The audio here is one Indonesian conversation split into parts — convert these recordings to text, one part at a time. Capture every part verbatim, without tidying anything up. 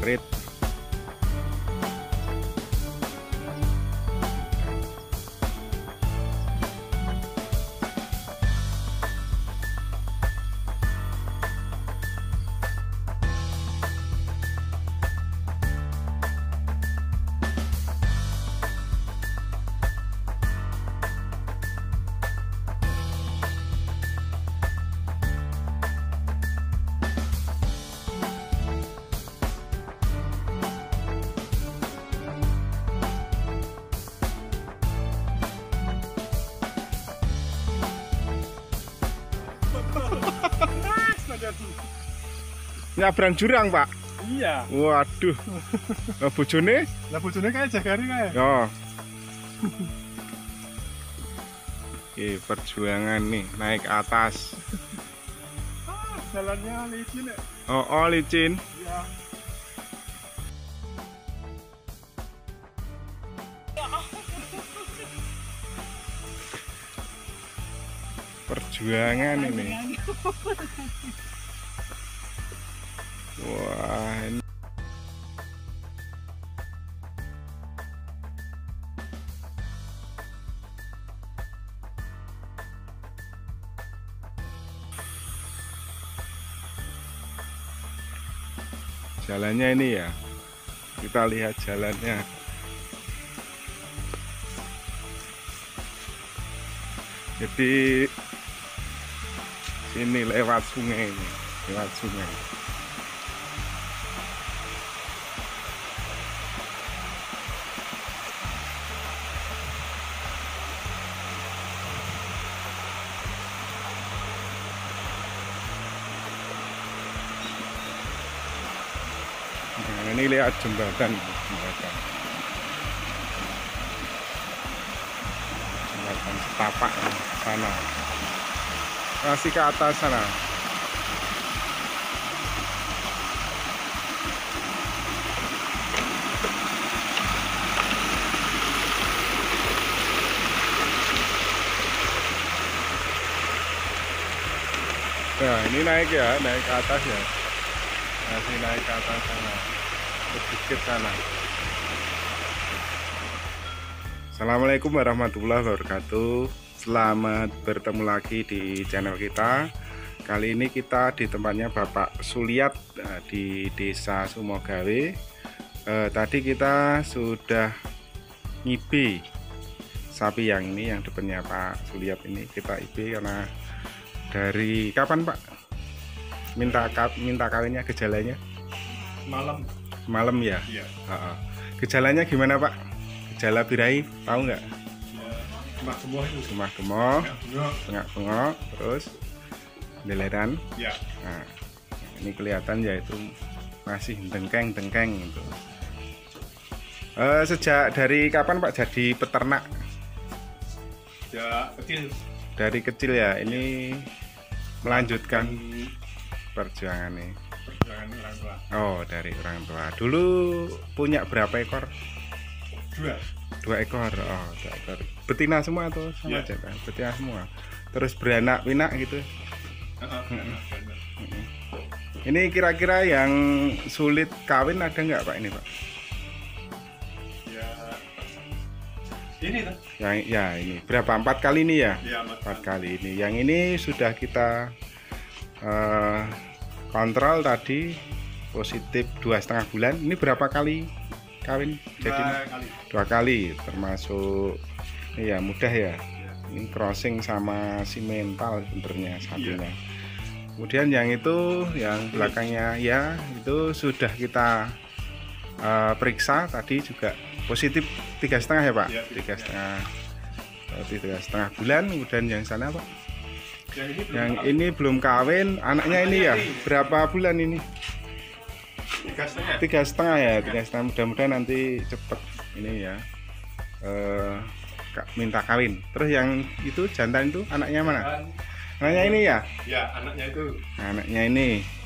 parit. Nyabrang jurang, Pak. Iya. Waduh. Lah bojone? Lah bojone kae jagari kae. Ya. Oke, perjuangan nih naik atas. Ah, jalannya licin ya. Oh, oh licin. Iya. Perjuangan ini. Wah, ini. Jalannya ini ya. Kita lihat jalannya. Jadi ini lewat sungai ini, lewat sungai. Nah, ini lihat jembatan, jembatan, jembatan setapak sana, masih ke atas sana. Nah, ini naik ya, naik ke atas ya. Masih naik ke atas sana, ke bukit sana. Assalamualaikum warahmatullahi wabarakatuh. Selamat bertemu lagi di channel kita. Kali ini kita di tempatnya Bapak Suliat di Desa Sumogawe. eh, Tadi kita sudah ngibe sapi yang ini, yang depannya Pak Suliat ini. Kita ibe karena dari kapan Pak? Minta minta kawinnya, gejalanya? Malam. Malam ya? Iya. Uh-uh. Gejalanya gimana Pak? Gejala birahi, tahu nggak? Ya, cuma semua itu. Cuma gemoh, Ya, bengak-bengok, terus deleran. ya. Nah, ini kelihatan ya itu masih dengkeng-dengkeng gitu. Uh, sejak dari kapan Pak jadi peternak? Ya, kecil. Dari kecil ya. Ini melanjutkan perjuangan nih. Perjuangan orang tua. Oh, dari orang tua. Dulu punya berapa ekor? Dua. Dua ekor. Oh, dua ekor. Betina semua atau sama Ya. aja kan? Betina semua. Terus beranak pinak gitu. Heeh, benar, benar. Ini kira-kira yang sulit kawin ada nggak Pak ini Pak? Ya. Ini tuh. Yang ya ini berapa? Empat kali ini ya? Ya, Mas. Empat kali ini. Yang ini sudah kita uh, kontrol tadi positif dua setengah bulan. Ini berapa kali kawin? Jadi Dua kali. dua kali, termasuk ya mudah ya. Ya. Ini crossing sama si mental sebenarnya sapinya. Iya. Kemudian yang itu, yang belakangnya ya itu sudah kita uh, periksa tadi juga positif tiga setengah ya Pak? Ya, Tiga setengah, berarti tiga setengah bulan. Kemudian yang sana Pak? Yang ini belum Yang kawin. ini belum kawin, anaknya ini ya Anaknya ini. berapa bulan ini? Tiga setengah. Tiga setengah ya, tiga setengah. Mudah-mudahan nanti cepet ini ya. Eh, Kak, minta kawin. Terus yang itu jantan itu anaknya mana? Dan, Anaknya ini ya? ya, anaknya itu. Anaknya ini.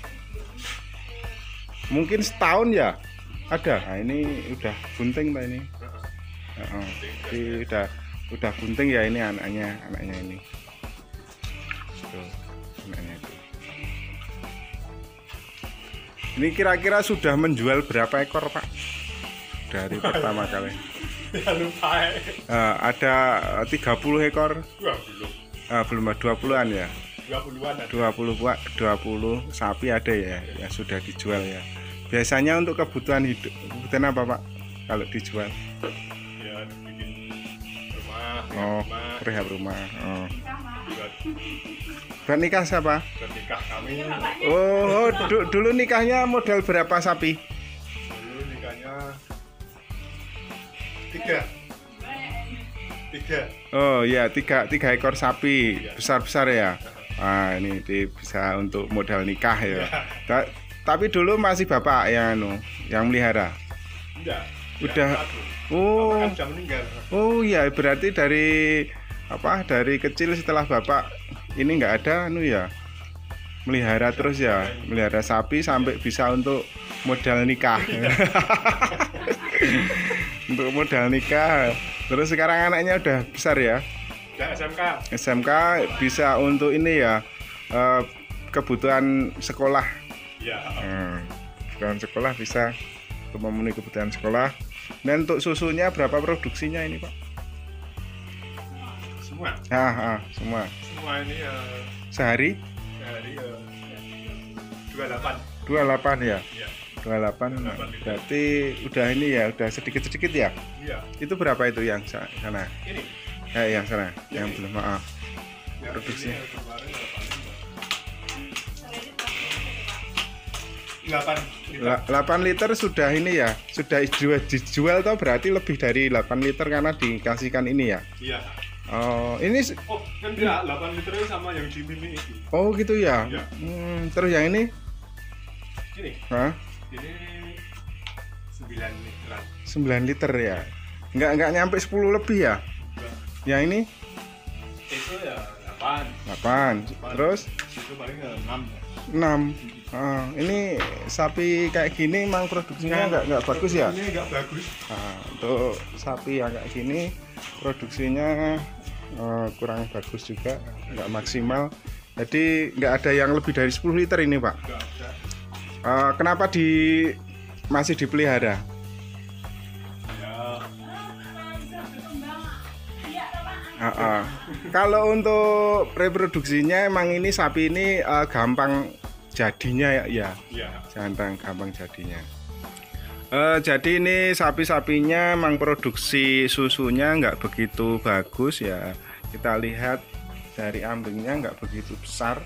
Mungkin setahun ya? Ada. Nah, ini udah bunting Pak ini. Heeh. Ini udah udah bunting ya ini anaknya, anaknya ini. Tuh, anaknya itu. Ini kira-kira sudah menjual berapa ekor Pak? Dari pertama kali. Ya lupa. Uh, ada tiga puluh ekor. Dua belum. Uh, belum dua puluhan ya. Dua puluhan. Dua puluh Pak, dua puluh sapi ada ya, yang sudah dijual ya. Biasanya untuk kebutuhan hidup, kebutuhan apa Pak? Kalau dijual? Ya bikin rumah. Oh, rumah. rehab rumah. Oh. Buat, Buat nikah siapa? buat nikah kami. Oh, du- dulu nikahnya modal berapa sapi? Dulu nikahnya tiga. Tiga. Oh ya, tiga, tiga ekor sapi besar-besar ya. Ah, ini di- bisa untuk modal nikah ya. Ta- tapi dulu masih bapak yang anu, yang melihara. Enggak. Udah. Ya, satu. Oh, Bapak kan sudah meninggal. oh ya, berarti dari apa? Dari kecil setelah bapak ini nggak ada anu ya, melihara terus ya, melihara sapi sampai bisa untuk modal nikah. Untuk modal nikah. Terus sekarang anaknya udah besar ya. Udah S M K. S M K bisa untuk ini ya, eh, kebutuhan sekolah. Ya. Hmm, kebutuhan sekolah bisa untuk memenuhi kebutuhan sekolah. Dan untuk susunya berapa produksinya ini Pak? Semua. Ah, ah, semua. Semua ini eh, Sehari dari eh, dua puluh delapan. dua puluh delapan ya. Iya. dua puluh delapan dua puluh delapan liter. berarti udah ini ya, udah sedikit-sedikit ya. Iya. Itu berapa itu yang sa- sana? Ini. Eh, yang sana, Ya, yang ini. belum maaf. Yang Produksi. ini kemarin delapan liter. delapan liter sudah ini ya, sudah dijual, dijual tau berarti lebih dari delapan liter karena dikasihkan ini ya. Iya. Oh, ini s- Oh, kan enggak, delapan liter itu sama yang di mini itu. oh gitu ya. Iya. Hmm, terus yang ini? Ini, Hah? ini sembilan literan. sembilan liter ya. Nggak nggak nyampe sepuluh lebih ya. Enggak. Yang ini Itu ya delapan. delapan. Terus Itu paling ya enam. enam. Ah, ini sapi kayak gini emang produksinya nggak nggak bagus ya. Ini enggak bagus. Nah, untuk sapi yang kayak gini produksinya eh, kurang bagus juga, nggak maksimal. Jadi nggak ada yang lebih dari sepuluh liter ini Pak. Enggak ada. Eh, kenapa di masih dipelihara? Ya, Ah, ah. Kalau untuk reproduksinya emang ini sapi ini eh, gampang jadinya ya, ya. iya. Gampang gampang jadinya. Eh, jadi ini sapi-sapinya emang produksi susunya nggak begitu bagus ya. Kita lihat dari ambingnya nggak begitu besar.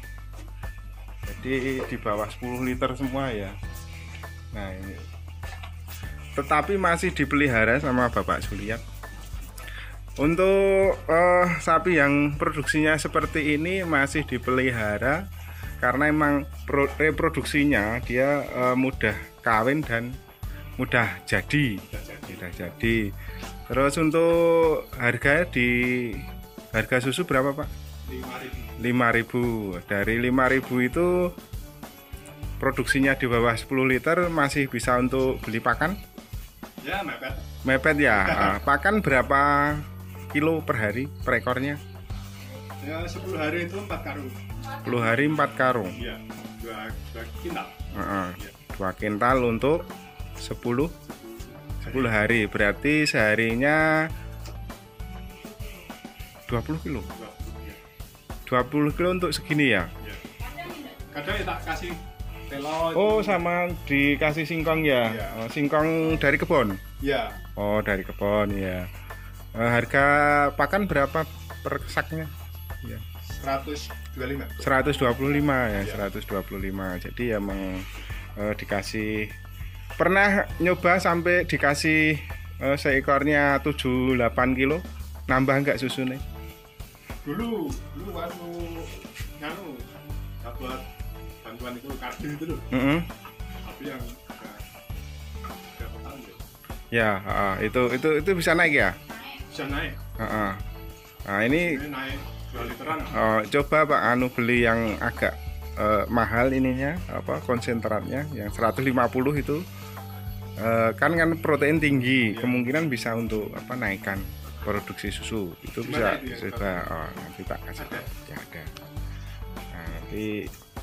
Jadi di bawah sepuluh liter semua ya. Nah ini. Tetapi masih dipelihara sama Bapak Suliat. Untuk eh, sapi yang produksinya seperti ini masih dipelihara karena emang pro- reproduksinya dia eh, mudah kawin dan mudah jadi, mudah jadi. Terus untuk harga di harga susu berapa Pak? lima ribu. lima ribu. Dari lima ribu itu produksinya di bawah sepuluh liter masih bisa untuk beli pakan? Ya, mepet. Mepet ya. Ah, pakan berapa kilo per hari per ekornya? Ya, sepuluh hari itu empat karung. sepuluh hari empat karung. Iya, dua, dua kintal. Heeh. Iya. dua kintal untuk sepuluh sepuluh hari. Berarti seharinya dua puluh kilo. dua puluh, ya. dua puluh kilo untuk segini ya. Iya. Kadang ya tak kasih telo. itu. Oh, sama dikasih singkong ya. Iya. Oh, singkong dari kebun. Iya, Oh, dari kebun ya. Eh, harga pakan berapa per saknya? Ya. seratus dua puluh lima. seratus dua puluh lima ya, Iya. seratus dua puluh lima. Jadi emang eh, dikasih, pernah nyoba sampai dikasih eh, seekornya tujuh delapan kilo. Nambah nggak susunya? Dulu, dulu waktu nganu dapat bantuan itu kardin itu loh. Mm-mm. Tapi yang udah berapa tahun ya? Ya, ah, itu itu itu bisa naik ya. Bisa naik. Ah, ah. Nah ini Ini naik dua literan. oh, coba Pak anu beli yang agak eh, mahal ininya, apa konsentratnya yang seratus lima puluh itu. Eh, kan kan protein tinggi, Iya. kemungkinan bisa untuk apa naikkan produksi susu. Itu bisa Gimana itu ya, coba oh, nanti tak kasih Ada. tahu. Ya ada. Nah, nanti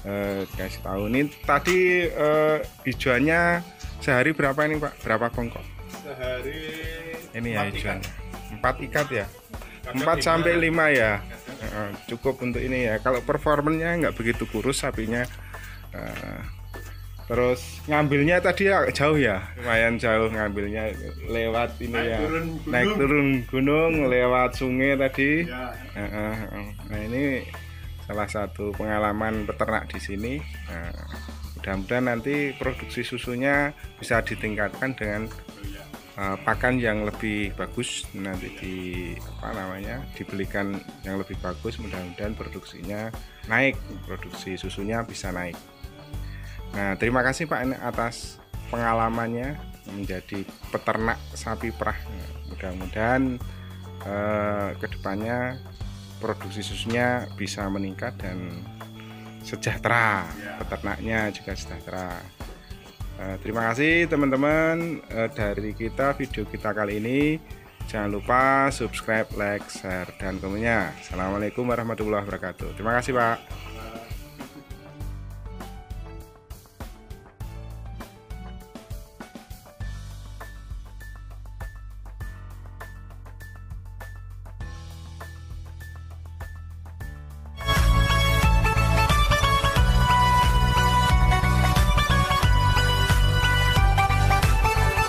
eh, kasih tahu ini tadi eh, hijauannya sehari berapa ini Pak? Berapa kongkok? Sehari Ini ya empat hijauannya. Empat ikat ya? Kadang Empat lima. sampai lima ya. Eh, cukup untuk ini ya. Kalau performanya nggak begitu kurus sapinya. Eh, terus ngambilnya tadi agak jauh ya, lumayan jauh ngambilnya lewat ini Naik ya. turun gunung. Naik turun gunung lewat sungai tadi. Ya, Eh, eh, eh. Nah ini salah satu pengalaman peternak di sini. Nah, mudah-mudahan nanti produksi susunya bisa ditingkatkan dengan ya. uh, pakan yang lebih bagus, nanti di apa namanya dibelikan yang lebih bagus, mudah-mudahan produksinya naik, produksi susunya bisa naik. Nah terima kasih Pak ini atas pengalamannya menjadi peternak sapi perah. Nah, mudah-mudahan uh, kedepannya produksi susunya bisa meningkat dan sejahtera, peternaknya juga sejahtera. Uh, terima kasih teman-teman, uh, dari kita video kita kali ini. Jangan lupa subscribe, like, share, dan komennya. Assalamualaikum warahmatullahi wabarakatuh. Terima kasih Pak.